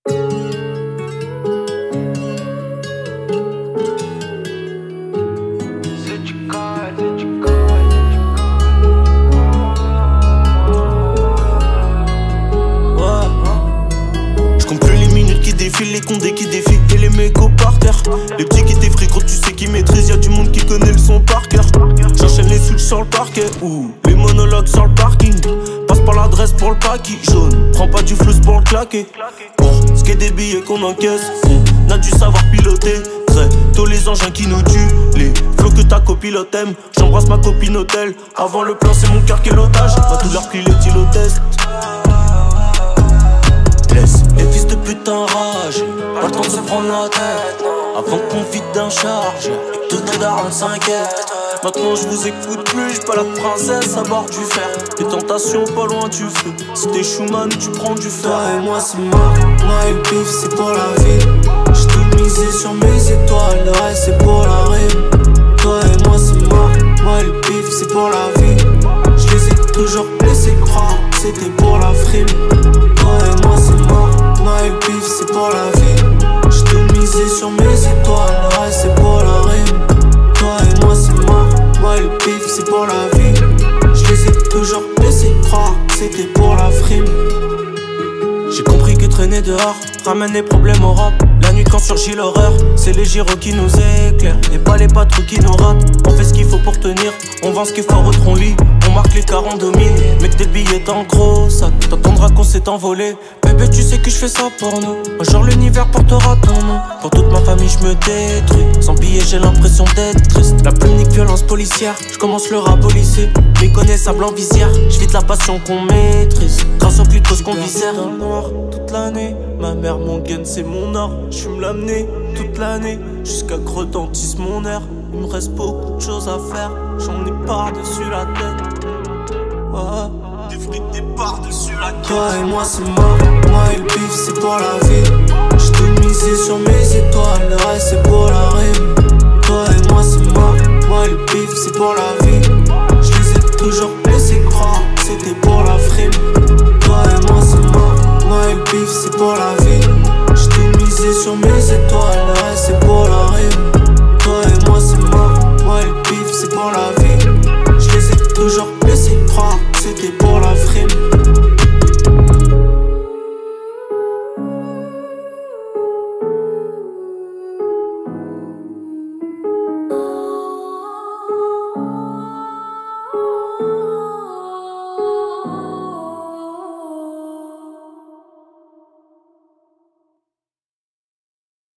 Les condés qui défient et les mécos par terre. Les petits qui t'effrient quand tu sais qu'ils maîtrisent. Y'a du monde qui connaît le son par cœur. J'enchaîne les switches sur le parquet ou les monologues sur le parking. Passe par l'adresse pour le paquet jaune. Prends pas du flou pour le claquer. Pour ce qui est des billets qu'on encaisse, on a dû savoir piloter. Très tôt les engins qui nous tuent. Les flots que ta copilote aime. J'embrasse ma copine hôtel. Avant le plan c'est mon cœur qui est l'otage. Va tout leur plier le test. Laisse les fils de putain rage. Pas le temps de se prendre la tête avant qu'on vide d'un charge et que toutes les darons s'inquiètent. Maintenant je vous écoute plus, j'suis pas la princesse à bord du fer. Des tentations pas loin du feu. Si t'es Schumann tu prends du fer. Toi et moi c'est mort, moi et le pif c'est pour la vie. J'ai tout misé sur mes étoiles, le reste c'est pour la rime. Toi et moi c'est mort, moi et le pif c'est pour la vie. Je les ai toujours laissé croire que c'était pour la frime. Toi et moi c'est mort, moi et le pif c'est pour la vie. J'ai tout misé sur mes étoiles, le reste c'est pour la rime. Toi et moi c'est mort, moi et le pif c'est pour la vie. Je les ai toujours laissé croire que c'était pour la frime. J'ai compris que traîner dehors ramène les problèmes au rap. La nuit quand surgit l'horreur, c'est les gyros qui nous éclairent et pas les patrouilles qui nous ratent. On fait ce qu'il faut pour tenir, on vend ce qu'il faut, on lit. On marque les quarts, on domine. Mec des billets dans le gros sac, t'entendras qu'on s'est envolé. Bébé tu sais que je fais ça pour nous. Un jour l'univers portera ton nom. Pour toute ma famille je me détruis. Sans billets j'ai l'impression d'être triste. La plume nique violence policière. Je commence le rap au lycée. Méconnaissable en visière. J'vide la passion qu'on maîtrise. Grâce au clitos qu'on viscère. Dans le noir toute l'année. Ma mère mon gun c'est mon or. J'fume l'amener toute l'année. Jusqu'à que retentisse mon air. Il me reste beaucoup de choses à faire. J'en ai par-dessus la tête. Des frites, des par-dessus la tête. Toi et moi c'est mort, moi et le pif c'est pour la vie. J'ai tout misé sur mes étoiles, le reste c'est pour la rime. Toi et moi c'est mort, moi et le pif c'est pour la vie. Je les ai toujours laissé croire que c'était pour la frime. Toi et moi c'est mort, moi et le pif c'est pour la vie. J'ai tout misé sur mes étoiles, le reste c'est pour la rime.